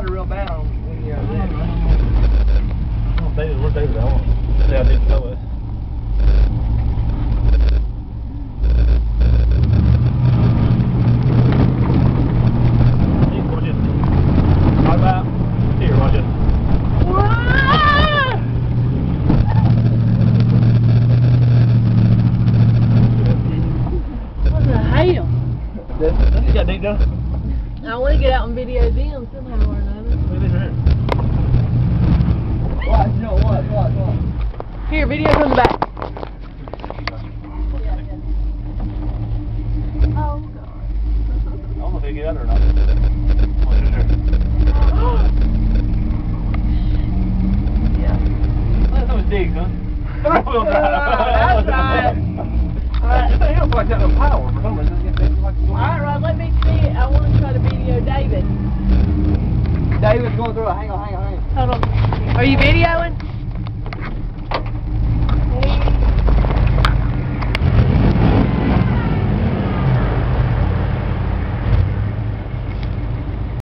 water real bad on when you're there. Where's David? I want to see how deep the toe is. Watch it. Right about here, watch it. What the hell? You got deep, though? I want to get out and video them somehow or another. Look at this right here. Watch, no, watch. Here, video from the back. Oh, God. I don't know if they get under or not. Watch it there. Yeah. That's how it digs, huh? That's right. Alright, it don't feel like that no power for some reason. Alright, Rod, let me see it. I want to try to video David. David's going through it. Hang on. Hold on. Are you videoing?